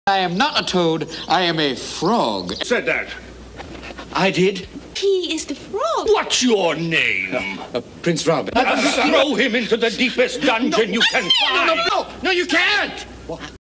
I am not a toad, I am a frog. Said that. I did? He is the frog. What's your name? Prince Reubens. Throw him into the deepest dungeon you can find. No, you can't!